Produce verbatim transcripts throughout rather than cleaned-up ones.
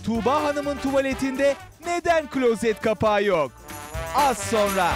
Tuğba Hanım'ın tuvaletinde neden klozet kapağı yok? Az sonra.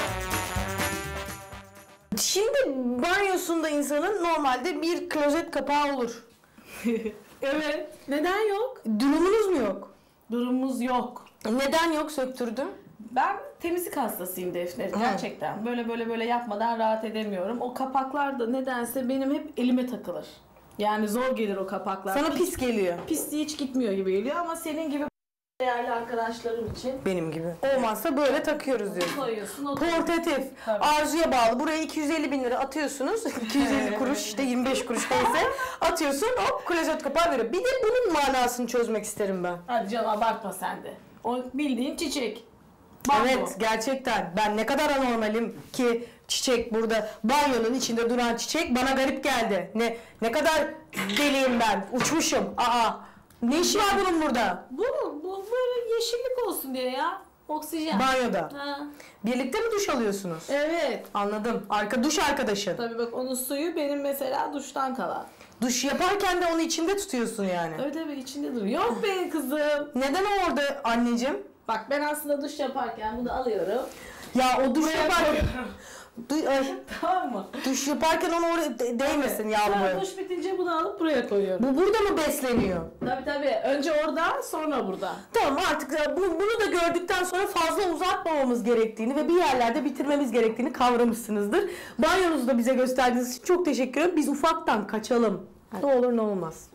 Şimdi banyosunda insanın normalde bir klozet kapağı olur. Evet. Neden yok? Durumunuz mu yok? Durumumuz yok. Neden yok, söktürdüm? Ben temizlik hastasıyım Defne. Gerçekten. Böyle böyle böyle yapmadan rahat edemiyorum. O kapaklar da nedense benim hep elime takılır. Yani zor gelir o kapaklar. Sana pis geliyor. Pisliği hiç gitmiyor gibi geliyor ama senin gibi değerli arkadaşlarım için Benim gibi. Olmazsa böyle takıyoruz diyor. koyuyorsun. O Portatif. Tabii. Arzuya bağlı. Buraya iki yüz elli bin lira atıyorsunuz. iki yüz elli kuruş işte yirmi beş kuruş neyse. Atıyorsun, hop klozet kapağı veriyor. Bir de bunun manasını çözmek isterim ben. Hadi canım abartma sen de. O bildiğin çiçek. Bambu. Evet, gerçekten. Ben ne kadar anormalim ki çiçek burada. Banyonun içinde duran çiçek bana garip geldi. Ne ne kadar deliyim ben. Uçmuşum. Aa. Ne işi var bunun burada? Bu, bu böyle yeşillik olsun diye ya. Oksijen. Banyoda. Ha. Birlikte mi duş alıyorsunuz? Evet. Anladım. Arka duş arkadaşın. Tabii bak onun suyu benim mesela duştan kalan. Duş yaparken de onu içinde tutuyorsun yani. Öyle tabii içinde duruyor. Yok be kızım. Neden o orada anneciğim? Bak ben aslında duş yaparken bunu alıyorum. Ya o duş yaparken... Du ay, Tamam mı? duş yaparken onu oraya de değmesin Sonra yavrum. duş bitince bunu alıp buraya koyuyorum. Bu burada mı besleniyor? Tabii tabii. Önce orada sonra burada. Tamam, artık bu, bunu da gördükten sonra fazla uzatmamamız gerektiğini ve bir yerlerde bitirmemiz gerektiğini kavramışsınızdır. Banyonuzu da bize gösterdiğiniz için çok teşekkür ederim. Biz ufaktan kaçalım. Ne olur ne olmaz.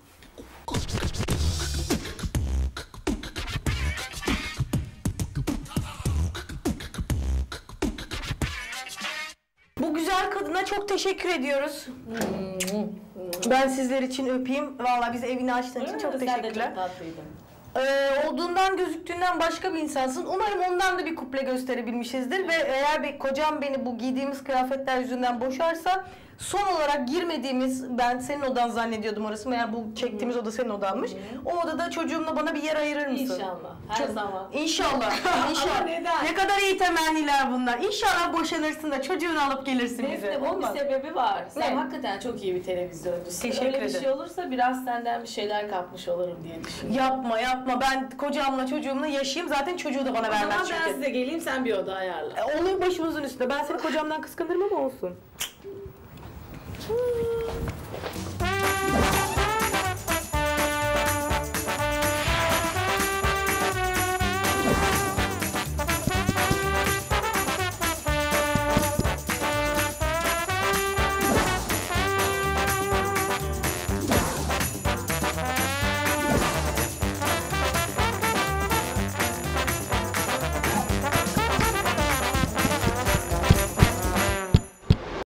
Bu güzel kadına çok teşekkür ediyoruz. Ben sizler için öpeyim. Vallahi bize evini açtığın için çok Sen de teşekkürler. çok tatlıydın. Ee, olduğundan gözüktüğünden başka bir insansın. Umarım ondan da bir kuple gösterebilmişizdir ve eğer bir kocam beni bu giydiğimiz kıyafetler yüzünden boşarsa son olarak girmediğimiz, ben senin odan zannediyordum orası, meğer bu çektiğimiz oda senin odanmış. O odada çocuğumla bana bir yer ayırır mısın? İnşallah. Her Çok- zaman. İnşallah. İnşallah. Ama neden? Ne kadar iyi temenniler bunlar. İnşallah boşanırsın da çocuğunu alıp gelirsin bize. Defne bunun Olmaz. bir sebebi var. Sen Ne? hakikaten çok iyi bir televizyoncusun. Teşekkür Öyle bir ederim. şey olursa biraz senden bir şeyler kapmış olurum diye düşünüyorum. Yapma yapma, ben kocamla çocuğumla yaşayayım, zaten çocuğu da bana O zaman vermez ben çünkü. size geleyim sen bir oda ayarla. E, Olur başımızın üstünde. Ben seni kocamdan kıskanırım ama olsun.